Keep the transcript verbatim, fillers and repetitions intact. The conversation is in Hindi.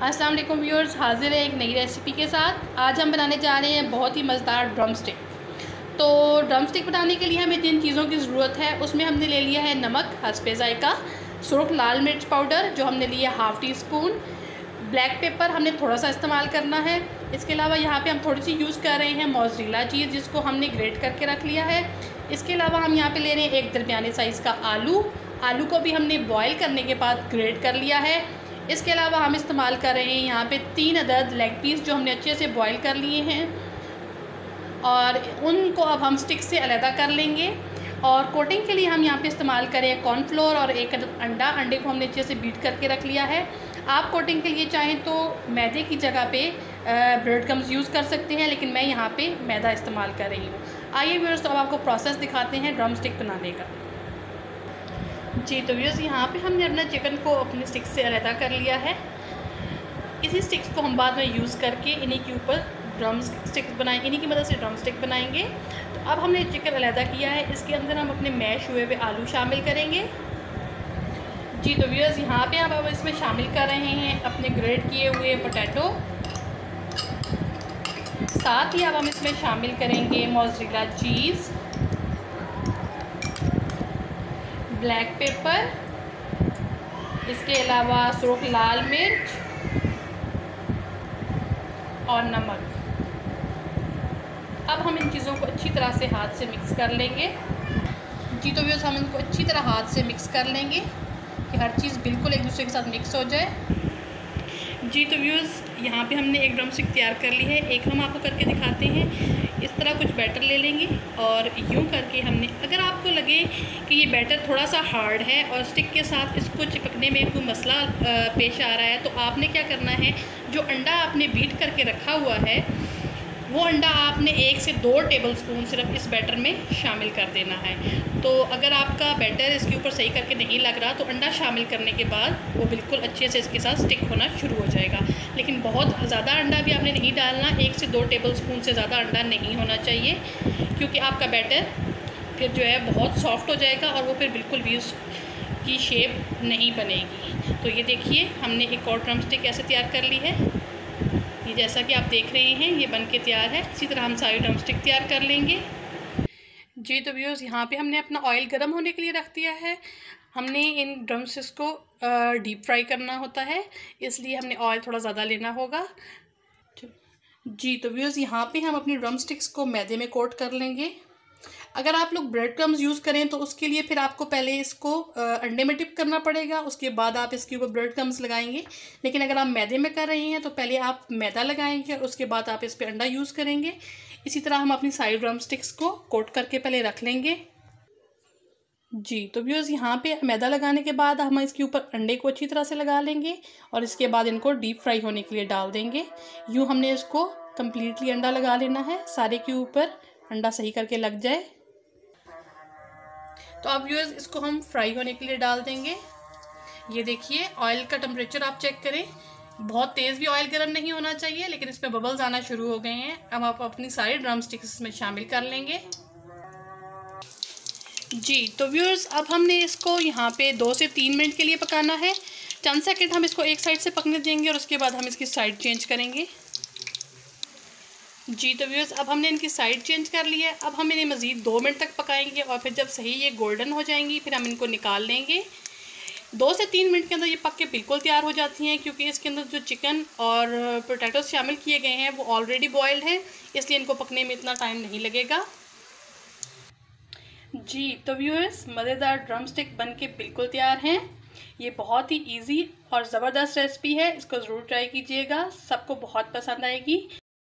अस्सलाम वालेकुम व्यूअर्स, हाजिर है एक नई रेसिपी के साथ। आज हम बनाने जा रहे हैं बहुत ही मज़ेदार ड्रम स्टिक। तो ड्रम स्टिक बनाने के लिए हमें जिन चीज़ों की ज़रूरत है उसमें हमने ले लिया है नमक हस्बे ज़ायका, सुर्ख लाल मिर्च पाउडर जो हमने लिया half teaspoon, black pepper हमने थोड़ा सा इस्तेमाल करना है। इसके अलावा यहाँ पे हम थोड़ी सी यूज़ कर रहे हैं मोज़रेला चीज़ जिसको हमने ग्रेट करके रख लिया है। इसके अलावा हम यहाँ पे ले रहे हैं एक दरमियाने साइज़ का आलू। आलू को भी हमने बॉयल करने के बाद ग्रेट कर लिया है। इसके अलावा हम इस्तेमाल कर रहे हैं यहाँ पे तीन अदद लेग पीस जो हमने अच्छे से बॉयल कर लिए हैं और उनको अब हम स्टिक से अलहदा कर लेंगे। और कोटिंग के लिए हम यहाँ पे इस्तेमाल करें कॉर्नफ्लोर और एक अंडा। अंडे को हमने अच्छे से बीट करके रख लिया है। आप कोटिंग के लिए चाहें तो मैदे की जगह पे ब्रेड क्रम्स यूज़ कर सकते हैं, लेकिन मैं यहाँ पे मैदा इस्तेमाल कर रही हूँ। आइए व्यूअर्स, तो अब आपको प्रोसेस दिखाते हैं ड्रम स्टिक बनाने का। जी तो व्यूअर्स, यहाँ पे हमने अपना चिकन को अपनी स्टिक से अलहदा कर लिया है। इसी स्टिक्स को हम बाद में यूज़ करके इन्हीं के ऊपर ड्रम स्टिक्स बनाएंगे, इन्हीं की मदद से ड्रम स्टिक बनाएंगे। तो अब हमने चिकन अलहदा किया है, इसके अंदर हम अपने मैश हुए हुए आलू शामिल करेंगे। जी तो व्यूअर्स, यहाँ पे अब हम इसमें शामिल कर रहे हैं अपने ग्रेट किए हुए पोटैटो। साथ ही अब हम इसमें शामिल करेंगे मोज़रेला चीज़, ब्लैक पेपर, इसके अलावा सुर्ख लाल मिर्च और नमक। अब हम इन चीज़ों को अच्छी तरह से हाथ से मिक्स कर लेंगे। जी तो व्यूअर्स, हम इनको अच्छी तरह हाथ से मिक्स कर लेंगे कि हर चीज़ बिल्कुल एक दूसरे के साथ मिक्स हो जाए। जी तो व्यूअर्स, यहाँ पे हमने एक ड्रम स्टिक तैयार कर ली है। एक हम आपको करके दिखाते हैं। इस तरह कुछ बैटर ले लेंगे और यूँ करके हमने, अगर आपको लगे कि ये बैटर थोड़ा सा हार्ड है और स्टिक के साथ इसको चिपकने में कोई मसला पेश आ रहा है, तो आपने क्या करना है, जो अंडा आपने बीट करके रखा हुआ है वो अंडा आपने एक से दो टेबलस्पून सिर्फ इस बैटर में शामिल कर देना है। तो अगर आपका बैटर इसके ऊपर सही करके नहीं लग रहा तो अंडा शामिल करने के बाद वो बिल्कुल अच्छे से इसके साथ स्टिक होना शुरू हो जाएगा। लेकिन बहुत ज़्यादा अंडा भी आपने नहीं डालना, एक से दो टेबलस्पून से ज़्यादा अंडा नहीं होना चाहिए, क्योंकि आपका बैटर फिर जो है बहुत सॉफ्ट हो जाएगा और वो फिर बिल्कुल भी उसकी शेप नहीं बनेगी। तो ये देखिए, हमने एक और ड्रम स्टिक ऐसे तैयार कर ली है। ये जैसा कि आप देख रहे हैं ये बन के तैयार है। इसी तरह हम सारी ड्रम स्टिक तैयार कर लेंगे। जी तो व्यूअर्स, यहाँ पे हमने अपना ऑयल गर्म होने के लिए रख दिया है। हमने इन ड्रम स्टिक्स को डीप फ्राई करना होता है, इसलिए हमने ऑयल थोड़ा ज़्यादा लेना होगा। जी तो व्यूअर्स, यहाँ पे हम अपनी ड्रम स्टिक्स को मैदे में कोट कर लेंगे। अगर आप लोग ब्रेड क्रम्स यूज़ करें तो उसके लिए फिर आपको पहले इसको अंडे में डिप करना पड़ेगा, उसके बाद आप इसके ऊपर ब्रेड क्रम्स लगाएंगे। लेकिन अगर आप मैदे में कर रहे हैं तो पहले आप मैदा लगाएंगे और उसके बाद आप इस पर अंडा यूज़ करेंगे। इसी तरह हम अपनी सारी ड्रम स्टिक्स को कोट करके पहले रख लेंगे। जी तो व्यूअर्स, यहाँ पे मैदा लगाने के बाद हम इसके ऊपर अंडे को अच्छी तरह से लगा लेंगे और इसके बाद इनको डीप फ्राई होने के लिए डाल देंगे। यूँ हमने इसको कम्प्लीटली अंडा लगा लेना है, सारे के ऊपर अंडा सही करके लग जाए। तो अब व्यूअर्स, इसको हम फ्राई होने के लिए डाल देंगे। ये देखिए, ऑयल का टेम्परेचर आप चेक करें, बहुत तेज़ भी ऑयल गर्म नहीं होना चाहिए, लेकिन इसमें बबल्स आना शुरू हो गए हैं। अब आप अपनी सारी ड्रम स्टिक्स इसमें शामिल कर लेंगे। जी तो व्यूअर्स, अब हमने इसको यहाँ पे दो से तीन मिनट के लिए पकाना है। चंद सेकंड हम इसको एक साइड से पकने देंगे और उसके बाद हम इसकी साइड चेंज करेंगे। जी तो व्यूअर्स, अब हमने इनकी साइड चेंज कर ली है। अब हम इन्हें मज़ीद दो मिनट तक पकाएंगे और फिर जब सही ये गोल्डन हो जाएंगी फिर हम इनको निकाल लेंगे। दो से तीन मिनट के अंदर ये पक के बिल्कुल तैयार हो जाती हैं, क्योंकि इसके अंदर जो चिकन और पोटैटोज शामिल किए गए हैं वो ऑलरेडी बॉयल्ड हैं, इसलिए इनको पकने में इतना टाइम नहीं लगेगा। जी तो व्यूअर्स, मज़ेदार ड्रम स्टिक बन के बिल्कुल तैयार हैं। ये बहुत ही इजी और ज़बरदस्त रेसिपी है, इसको ज़रूर ट्राई कीजिएगा, सबको बहुत पसंद आएगी।